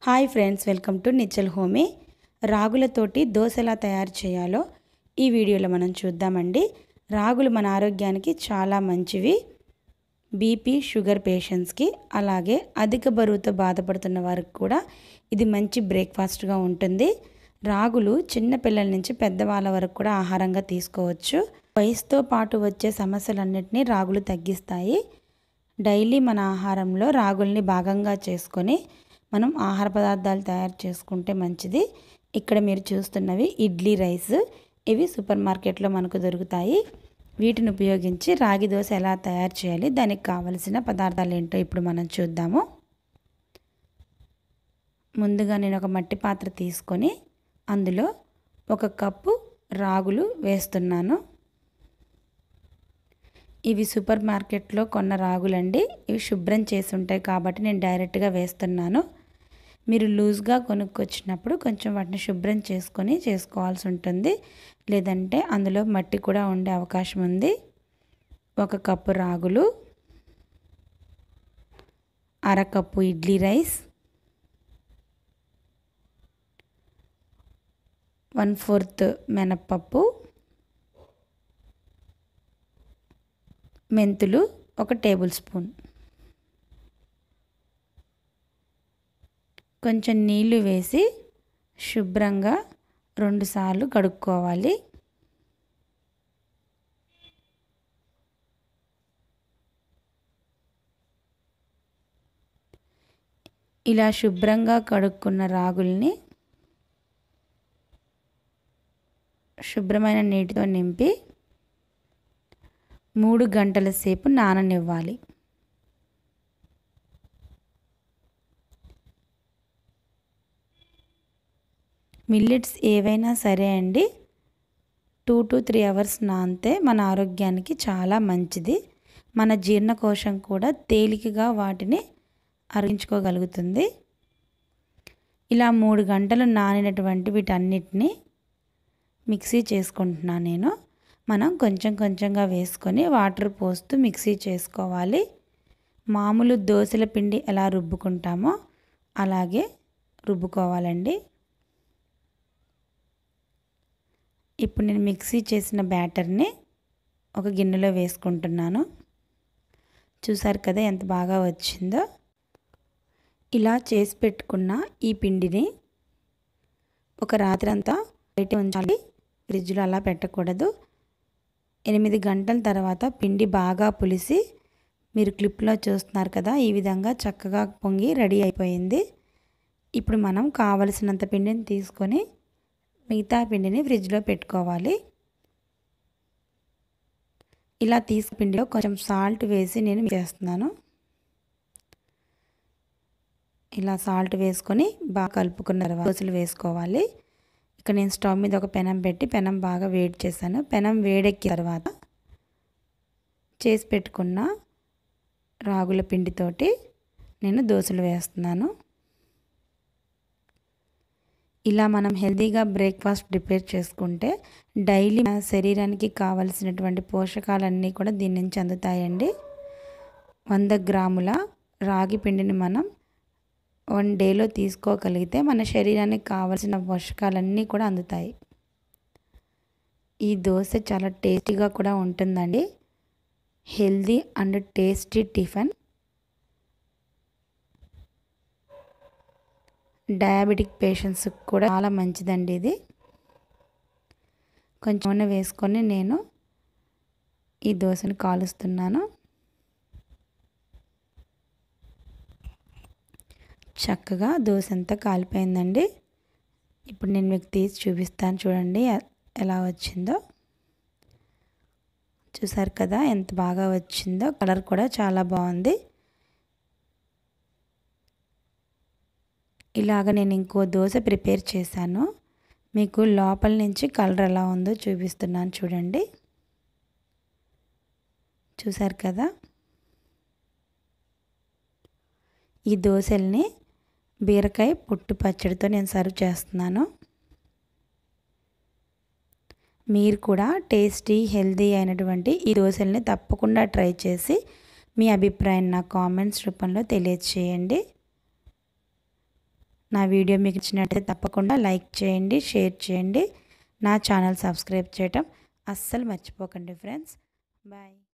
Hi friends, welcome to నిచ్చల్ హోమీ. రాగులతోటి దోశ ఎలా తయారు చేయాలో ఈ వీడియోలో మనం చూద్దామండి. రాగులు మన ఆరోగ్యానికి చాలా మంచివి. బీపీ, షుగర్ పేషెంట్స్కి, అలాగే అధిక బరువుతో బాధపడుతున్న వారికి కూడా ఇది మంచి బ్రేక్ఫాస్ట్గా ఉంటుంది. రాగులు చిన్న పిల్లల నుంచి పెద్దవాళ్ళ వరకు కూడా ఆహారంగా తీసుకోవచ్చు. వయసుతో పాటు వచ్చే సమస్యలన్నింటినీ రాగులు తగ్గిస్తాయి. డైలీ మన ఆహారంలో రాగుల్ని భాగంగా చేసుకొని మనం ఆహార పదార్థాలు తయారు చేసుకుంటే మంచిది. ఇక్కడ మీరు చూస్తున్నవి ఇడ్లీ రైస్. ఇవి సూపర్ మార్కెట్లో మనకు దొరుకుతాయి. వీటిని ఉపయోగించి రాగి దోశ ఎలా తయారు చేయాలి, దానికి కావలసిన పదార్థాలు ఏంటో ఇప్పుడు మనం చూద్దాము. ముందుగా నేను ఒక మట్టి పాత్ర తీసుకొని అందులో 1 కప్పు రాగులు వేస్తున్నాను. ఇవి సూపర్ మార్కెట్లో కొన్న రాగులండి. ఇవి శుభ్రం చేసి ఉంటాయి కాబట్టి నేను డైరెక్ట్గా వేస్తున్నాను. మీరు లూజ్గా కొనుక్కొచ్చినప్పుడు కొంచెం వాటిని శుభ్రం చేసుకొని చేసుకోవాల్సి ఉంటుంది, లేదంటే అందులో మట్టి కూడా ఉండే అవకాశం ఉంది. 1 కప్పు రాగులు, 1/2 కప్పు ఇడ్లీ రైస్, 1/4 మినప్పప్పు, మెంతులు 1 టేబుల్ స్పూన్, కొంచెం నీళ్లు వేసి శుభ్రంగా 2 సార్లు కడుక్కోవాలి. ఇలా శుభ్రంగా కడుక్కున్న రాగుల్ని శుభ్రమైన నీటితో నింపి 3 గంటల సేపు నాననివ్వాలి. మిల్లెట్స్ ఏవైనా సరే అండి, 2 to 3 అవర్స్ నానితే మన ఆరోగ్యానికి చాలా మంచిది. మన జీర్ణకోశం కూడా తేలికగా వాటిని అరిగించుకోగలుగుతుంది. ఇలా 3 గంటలు నానినటువంటి వీటన్నిటిని మిక్సీ చేసుకుంటున్నాను నేను. మనం కొంచెం కొంచెంగా వేసుకొని వాటర్ పోస్తూ మిక్సీ చేసుకోవాలి. మామూలు దోశల పిండి ఎలా రుబ్బుకుంటామో అలాగే రుబ్బుకోవాలండి. ఇప్పుడు నేను మిక్సీ చేసిన బ్యాటర్ని ఒక గిన్నెలో వేసుకుంటున్నాను. చూసారు కదా ఎంత బాగా వచ్చిందో. ఇలా చేసి పెట్టుకున్న ఈ పిండిని ఒక రాత్రి అంతా బయట ఉంచాలి, ఫ్రిడ్జ్లో అలా పెట్టకూడదు. 8 గంటల తర్వాత పిండి బాగా పులిసి, మీరు క్లిప్లో చూస్తున్నారు కదా, ఈ విధంగా చక్కగా పొంగి రెడీ అయిపోయింది. ఇప్పుడు మనం కావలసినంత పిండిని తీసుకొని మిగతా పిండిని ఫ్రిడ్జ్లో పెట్టుకోవాలి. ఇలా తీసుకున్న పిండిలో కొంచెం సాల్ట్ వేసి నేను చేస్తున్నాను. ఇలా సాల్ట్ వేసుకొని బాగా కలుపుకున్న తర్వాత దోసలు వేసుకోవాలి. ఇక్కడ నేను స్టవ్ మీద ఒక పెనం పెట్టి పెనం బాగా వేడి చేశాను. పెనం వేడెక్కిన తర్వాత చేసి పెట్టుకున్న రాగుల పిండితోటి నేను దోసలు వేస్తున్నాను. ఇలా మనం హెల్తీగా బ్రేక్ఫాస్ట్ ప్రిపేర్ చేసుకుంటే డైలీ మన శరీరానికి కావలసినటువంటి పోషకాలన్నీ కూడా దీని నుంచి అందుతాయండి. 100 గ్రాముల రాగి పిండిని మనం 1 డేలో తీసుకోగలిగితే మన శరీరానికి కావలసిన పోషకాలన్నీ కూడా అందుతాయి. ఈ దోశ చాలా టేస్టీగా కూడా ఉంటుందండి. Healthy and tasty tiffin. Diabetic పేషెంట్స్కి కూడా చాలా మంచిదండి ఇది. కొంచెం నూనె వేసుకొని నేను ఈ దోశని కాలుస్తున్నాను. చక్కగా దోశ అంతా కాలిపోయిందండి. ఇప్పుడు నేను మీకు తీసి చూపిస్తాను, చూడండి ఎలా వచ్చిందో. చూసారు కదా ఎంత బాగా వచ్చిందో. కలర్ కూడా చాలా బాగుంది. ఇలాగ నేను ఇంకో దోశ ప్రిపేర్ చేశాను. మీకు లోపల నుంచి కలర్ ఎలా ఉందో చూపిస్తున్నాను చూడండి. చూసారు కదా. ఈ దోశల్ని బీరకాయ పుట్టు పచ్చడితో నేను సర్వ్ చేస్తున్నాను. మీరు కూడా టేస్టీ హెల్తీ అయినటువంటి ఈ దోశల్ని తప్పకుండా ట్రై చేసి మీ అభిప్రాయం నా కామెంట్స్ రూపంలో తెలియజేయండి. నా వీడియో మీకు నచ్చినట్లయితే తప్పకుండా లైక్ చేయండి, షేర్ చేయండి. నా ఛానల్ సబ్స్క్రైబ్ చేయటం అస్సలు మర్చిపోకండి ఫ్రెండ్స్. బాయ్.